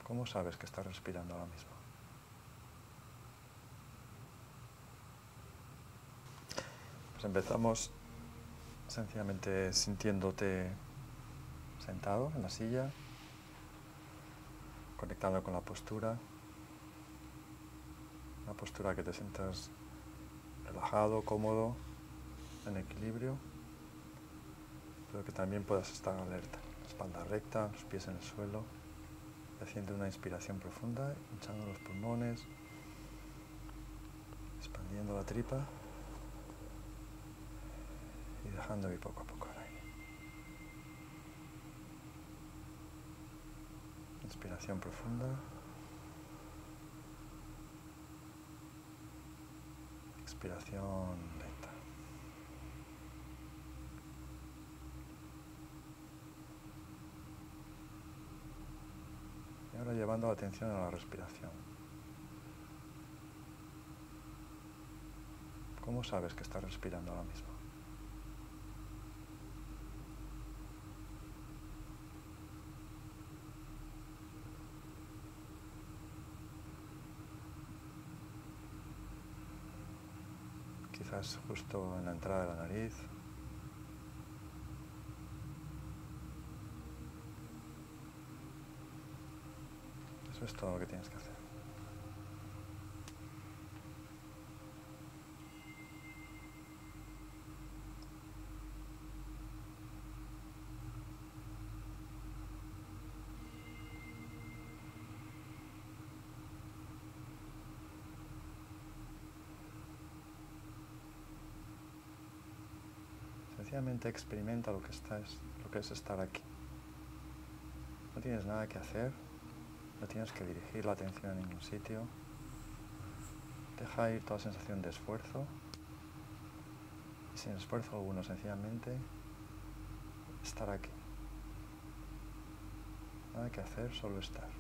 ¿Cómo sabes que estás respirando ahora mismo? Pues empezamos sencillamente sintiéndote sentado en la silla, conectando con la postura, una postura que te sientas relajado, cómodo, en equilibrio, pero que también puedas estar alerta. La espalda recta, los pies en el suelo, haciendo una inspiración profunda, hinchando los pulmones, expandiendo la tripa y dejando ir poco a poco el aire. Inspiración profunda. Expiración lenta. Y ahora llevando la atención a la respiración. ¿Cómo sabes que estás respirando ahora mismo? Quizás justo en la entrada de la nariz. Eso es todo lo que tienes que hacer. Sencillamente experimenta lo que es estar aquí. No tienes nada que hacer, no tienes que dirigir la atención a ningún sitio. Deja ir toda sensación de esfuerzo y sin esfuerzo alguno, sencillamente estar aquí. Nada que hacer, solo estar.